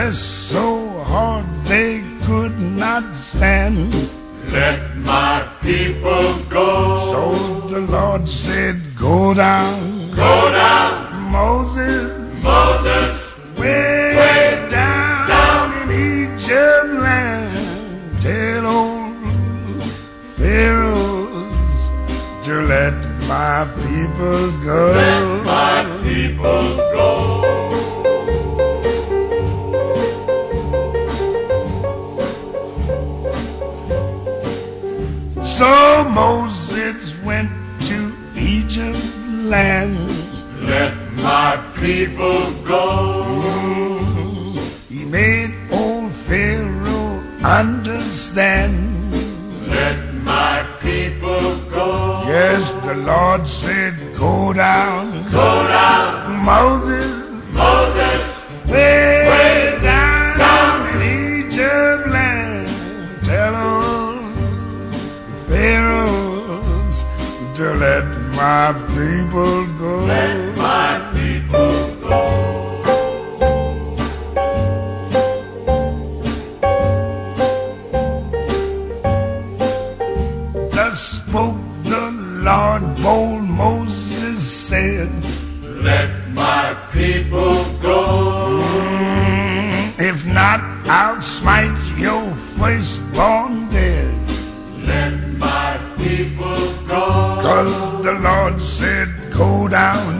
pressed so hard they could not stand. Let my people go. So the Lord said, go down. Go down, Moses, Moses, way down in Egypt land. Tell old Pharaohs to let my people go. let my people go. So Moses went to Egypt land. Let my people go. He made old Pharaoh understand. Let my people go. Yes, the Lord said, go down. Go down, Moses, Moses, way down in Egypt land. Tell them, Pharaohs, to let my people go. let my people go. Thus spoke the Lord, bold Moses said, Let my people go. if not, I'll smite your firstborn dead. Let my people go. 'Cause the Lord said, go down.